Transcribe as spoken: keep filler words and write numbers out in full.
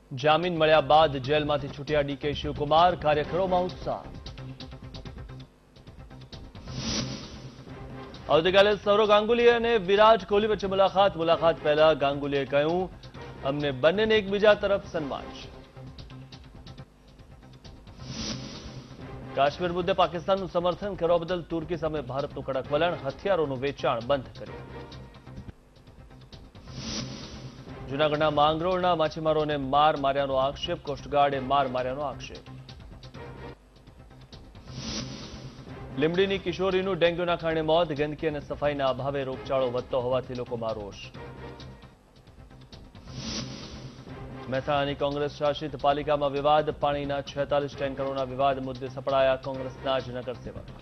જામીન મળ્યા બાદ જેલમાંથી છૂટ્યા ડીકે શિવકુમાર, કાર્યકરોમાં ઉત્સાહ। આવતીકાલે સૌરવ ગાંગુલી અને વિરાટ કોહલી વચ્ચે મુલાકાત મુલાકાત પહેલા ગાંગુલીએ કહ્યું, અમને બંનેને એકબીજા તરફ સન્માન છે। કાશ્મીર મુદ્દે પાકિસ્તાનનું સમર્થન કરવા બદલ તુર્કી સામે ભારતનું કડક વલણ, હથિયારોનું વેચાણ બંધ કર્યું। જૂનાગઢના માંગરોળના માછીમારોને માર માર્યાનો આક્ષેપ, કોસ્ટગાર્ડે માર માર્યાનો આક્ષેપ। લીંબડીની કિશોરીનું ડેન્ગ્યુના કારણે મોત, ગંદકી અને સફાઈના અભાવે રોગચાળો વધતો હોવાથી લોકોમાં રોષ। મહેસાણાની કોંગ્રેસ શાસિત પાલિકામાં વિવાદ, પાણીના છેતાલીસ ટેન્કરોના વિવાદ મુદ્દે સપડાયા કોંગ્રેસના જ નગરસેવક।